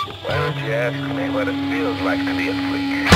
Why don't you ask me what it feels like to be a freak?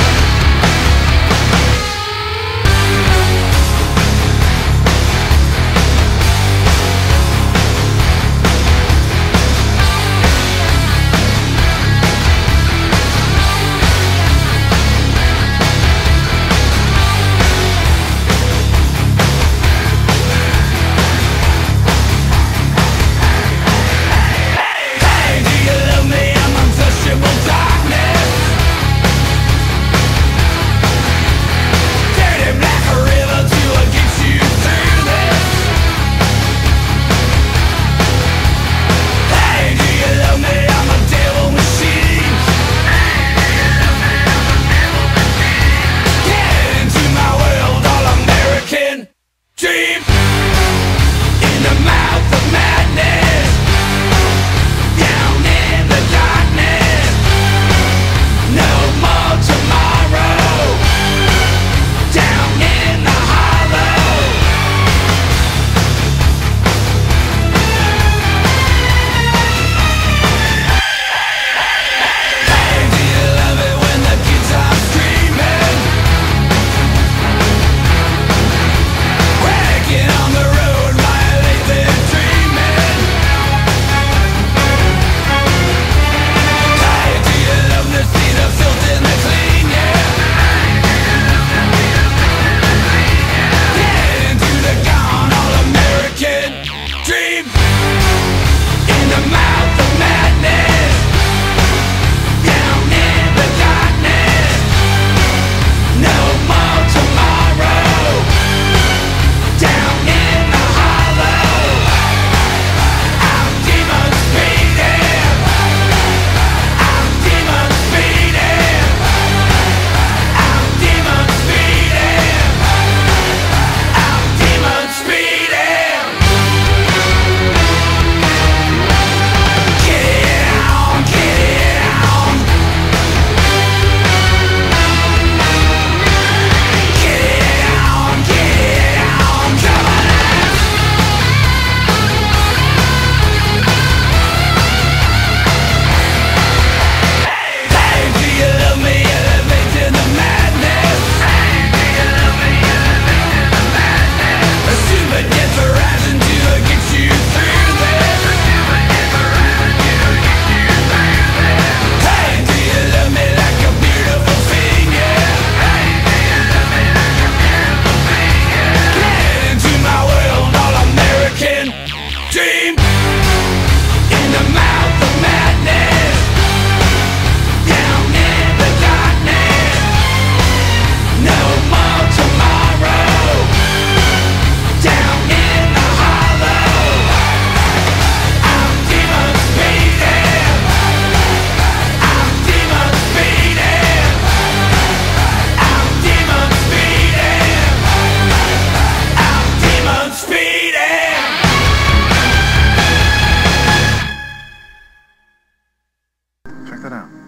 Check that out.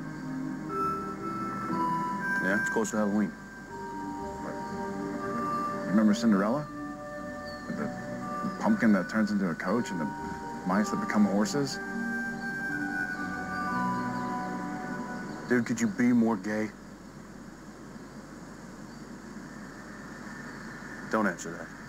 Yeah, it's close to Halloween. Remember Cinderella? With the pumpkin that turns into a coach and the mice that become horses? Dude, could you be more gay? Don't answer that.